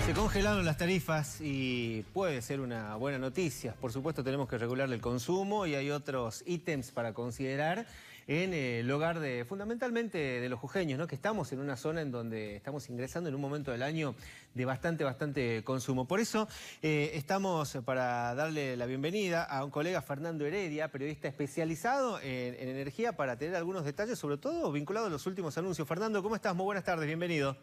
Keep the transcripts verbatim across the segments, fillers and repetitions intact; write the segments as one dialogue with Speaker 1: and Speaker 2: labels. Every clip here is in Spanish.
Speaker 1: Se congelaron las tarifas y puede ser una buena noticia. Por supuesto tenemos que regular el consumo y hay otros ítems para considerar en el hogar de, fundamentalmente de los jujeños, ¿no? Que estamos en una zona en donde estamos ingresando en un momento del año de bastante, bastante consumo. Por eso eh, estamos para darle la bienvenida a un colega, Fernando Heredia, periodista especializado en, en energía, para tener algunos detalles, sobre todo vinculados a los últimos anuncios. Fernando, ¿cómo estás? Muy buenas tardes, bienvenido.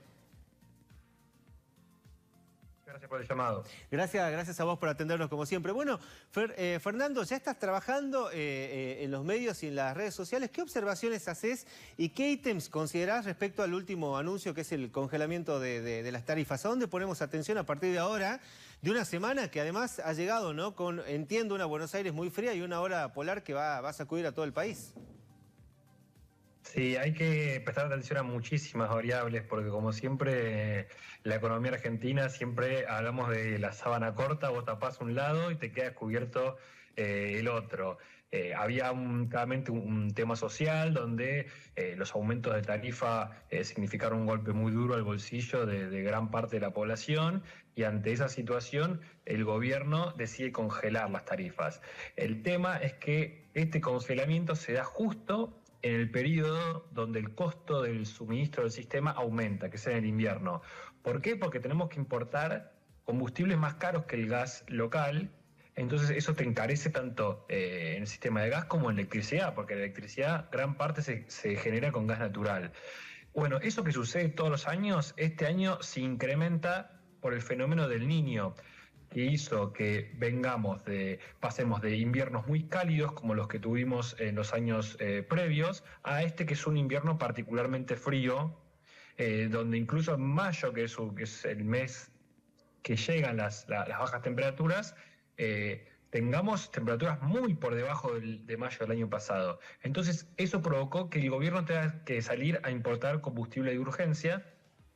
Speaker 2: Gracias por el llamado.
Speaker 1: Gracias, gracias a vos por atendernos como siempre. Bueno, Fer, eh, Fernando, ya estás trabajando eh, eh, en los medios y en las redes sociales. ¿Qué observaciones haces y qué ítems considerás respecto al último anuncio, que es el congelamiento de, de, de las tarifas? ¿A dónde ponemos atención a partir de ahora, de una semana que además ha llegado, ¿no? Con, entiendo, una Buenos Aires muy fría y una hora polar que va, va a sacudir a todo el país?
Speaker 2: Sí, hay que prestar atención a muchísimas variables porque, como siempre, la economía argentina, siempre hablamos de la sábana corta, vos tapás un lado y te queda descubierto eh, el otro. Eh, había un, claramente un, un tema social donde eh, los aumentos de tarifa eh, significaron un golpe muy duro al bolsillo de, de gran parte de la población, y ante esa situación el gobierno decide congelar las tarifas. El tema es que este congelamiento se da justo en el periodo donde el costo del suministro del sistema aumenta, que sea en el invierno. ¿Por qué? Porque tenemos que importar combustibles más caros que el gas local, entonces eso te encarece tanto eh, en el sistema de gas como en electricidad, porque la electricidad gran parte se, se genera con gas natural. Bueno, eso que sucede todos los años, este año se incrementa por el fenómeno del Niño, que hizo que vengamos de, pasemos de inviernos muy cálidos como los que tuvimos en los años eh, previos, a este que es un invierno particularmente frío, eh, donde incluso en mayo, que es, que es el mes que llegan las, la, las bajas temperaturas, eh, tengamos temperaturas muy por debajo del, de mayo del año pasado. Entonces eso provocó que el gobierno tenga que salir a importar combustible de urgencia,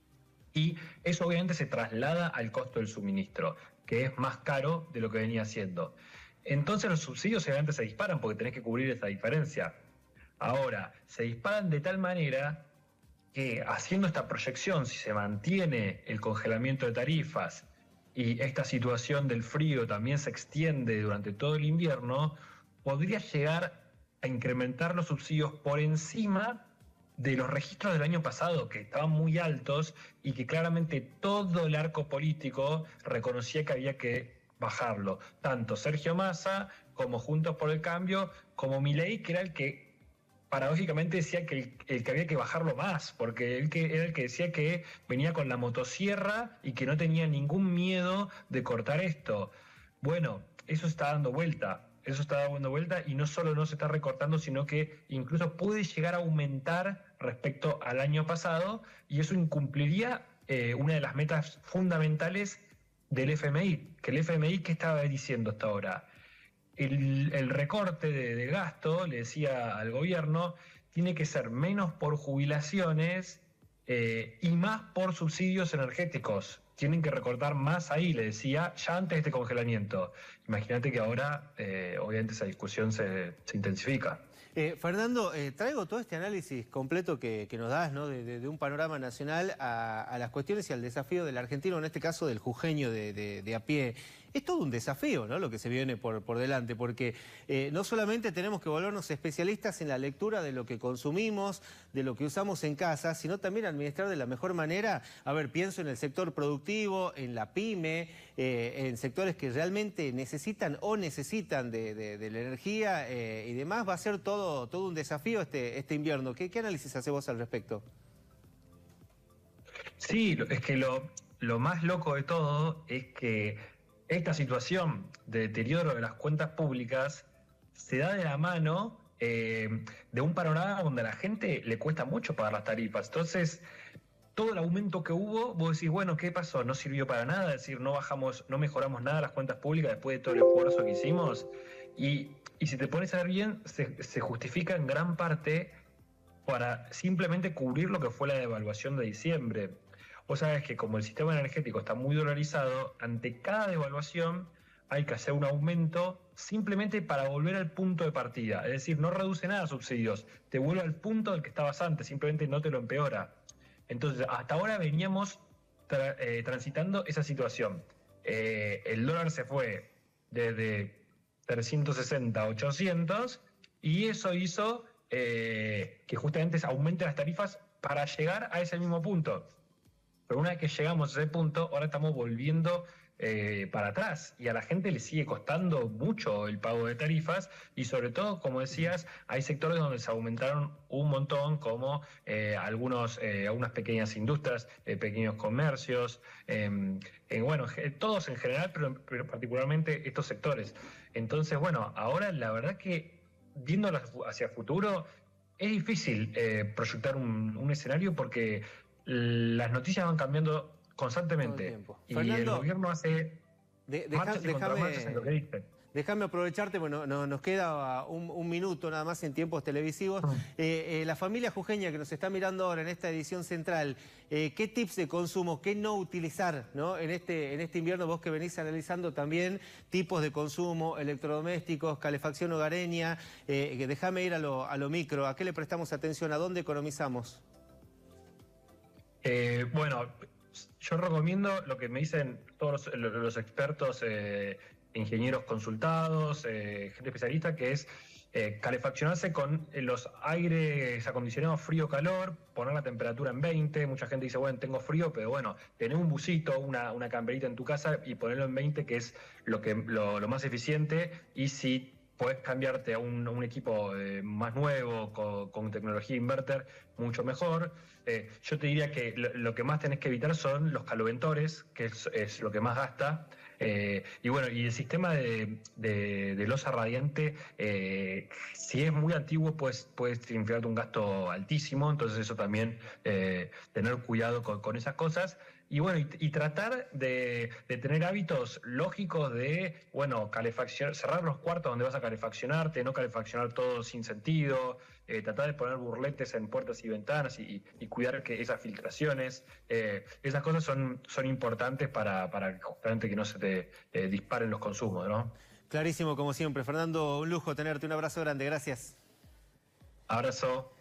Speaker 2: y eso obviamente se traslada al costo del suministro, que es más caro de lo que venía siendo. Entonces los subsidios obviamente se disparan porque tenés que cubrir esa diferencia. Ahora, se disparan de tal manera que, haciendo esta proyección, si se mantiene el congelamiento de tarifas y esta situación del frío también se extiende durante todo el invierno, podría llegar a incrementar los subsidios por encima de los registros del año pasado, que estaban muy altos y que claramente todo el arco político reconocía que había que bajarlo. Tanto Sergio Massa, como Juntos por el Cambio, como Milei, que era el que paradójicamente decía que el, el que había que bajarlo más, porque él que, era el que decía que venía con la motosierra y que no tenía ningún miedo de cortar esto. Bueno, eso está dando vuelta. Eso está dando vuelta y no solo no se está recortando, sino que incluso puede llegar a aumentar respecto al año pasado, y eso incumpliría eh, una de las metas fundamentales del F M I. Que el F M I, ¿qué estaba diciendo hasta ahora? El, el recorte de, de gasto, le decía al gobierno, tiene que ser menos por jubilaciones eh, y más por subsidios energéticos. Tienen que recortar más ahí, le decía, ya antes de este congelamiento. Imagínate que ahora, eh, obviamente, esa discusión se, se intensifica.
Speaker 1: Eh, Fernando, eh, traigo todo este análisis completo que, que nos das, ¿no? de, de, de un panorama nacional a, a las cuestiones y al desafío del argentino, en este caso del jujeño de, de, de a pie. Es todo un desafío, ¿no? Lo que se viene por, por delante, porque eh, no solamente tenemos que volvernos especialistas en la lectura de lo que consumimos, de lo que usamos en casa, sino también administrar de la mejor manera. A ver, pienso en el sector productivo, en la pyme, eh, en sectores que realmente necesitan o necesitan de, de, de la energía eh, y demás. Va a ser todo, todo un desafío este, este invierno. ¿Qué, qué análisis hace vos al respecto?
Speaker 2: Sí, es que lo, lo más loco de todo es que esta situación de deterioro de las cuentas públicas se da de la mano eh, de un panorama donde a la gente le cuesta mucho pagar las tarifas. Entonces, todo el aumento que hubo, vos decís, bueno, ¿qué pasó? No sirvió para nada, es decir, no bajamos, no mejoramos nada las cuentas públicas después de todo el esfuerzo que hicimos. Y, y si te pones a ver bien, se, se justifica en gran parte para simplemente cubrir lo que fue la devaluación de diciembre. Vos sabés que como el sistema energético está muy dolarizado, ante cada devaluación hay que hacer un aumento simplemente para volver al punto de partida. Es decir, no reduce nada subsidios, te vuelve al punto del que estabas antes, simplemente no te lo empeora. Entonces, hasta ahora veníamos tra eh, transitando esa situación. Eh, el dólar se fue desde trescientos sesenta a ochocientos y eso hizo eh, que justamente aumenten las tarifas para llegar a ese mismo punto. Pero una vez que llegamos a ese punto, ahora estamos volviendo eh, para atrás y a la gente le sigue costando mucho el pago de tarifas y sobre todo, como decías, hay sectores donde se aumentaron un montón, como eh, algunos, eh, algunas pequeñas industrias, eh, pequeños comercios, eh, eh, bueno, todos en general, pero, pero particularmente estos sectores. Entonces, bueno, ahora la verdad que viendo hacia el futuro es difícil eh, proyectar un, un escenario porque las noticias van cambiando constantemente y
Speaker 1: Fernando,
Speaker 2: el gobierno hace
Speaker 1: de, deja,
Speaker 2: marchas y
Speaker 1: déjame,
Speaker 2: contramarchas en lo que dice.
Speaker 1: Déjame aprovecharte, bueno, no, nos queda un, un minuto nada más en tiempos televisivos. Uh-huh. eh, eh, la familia jujeña que nos está mirando ahora en esta edición central, eh, ¿qué tips de consumo, qué no utilizar, ¿no? En, este, en este invierno, vos que venís analizando también tipos de consumo, electrodomésticos, calefacción hogareña, eh, déjame ir a lo, a lo micro, ¿a qué le prestamos atención? ¿A dónde economizamos?
Speaker 2: Eh, bueno, yo recomiendo lo que me dicen todos los, los expertos, eh, ingenieros consultados, eh, gente especialista, que es eh, calefaccionarse con los aires acondicionados frío-calor, poner la temperatura en veinte. Mucha gente dice, bueno, tengo frío, pero bueno, tener un busito, una, una camperita en tu casa y ponerlo en veinte, que es lo, que, lo, lo más eficiente. Y si puedes cambiarte a un, un equipo eh, más nuevo, con, con tecnología inverter, mucho mejor. Eh, yo te diría que lo, lo que más tenés que evitar son los caloventores, que es, es lo que más gasta. Eh, y bueno, y el sistema de, de, de losa radiante, eh, si es muy antiguo, pues puedes significarte un gasto altísimo, entonces eso también, eh, tener cuidado con, con esas cosas. Y bueno, y, y tratar de, de tener hábitos lógicos de, bueno, calefacción, cerrar los cuartos donde vas a calefaccionarte, no calefaccionar todo sin sentido, eh, tratar de poner burletes en puertas y ventanas y, y cuidar que esas filtraciones, eh, esas cosas son, son importantes para, para justamente que no se te eh, disparen los consumos, ¿no?
Speaker 1: Clarísimo, como siempre. Fernando, un lujo tenerte, un abrazo grande, gracias.
Speaker 2: Abrazo.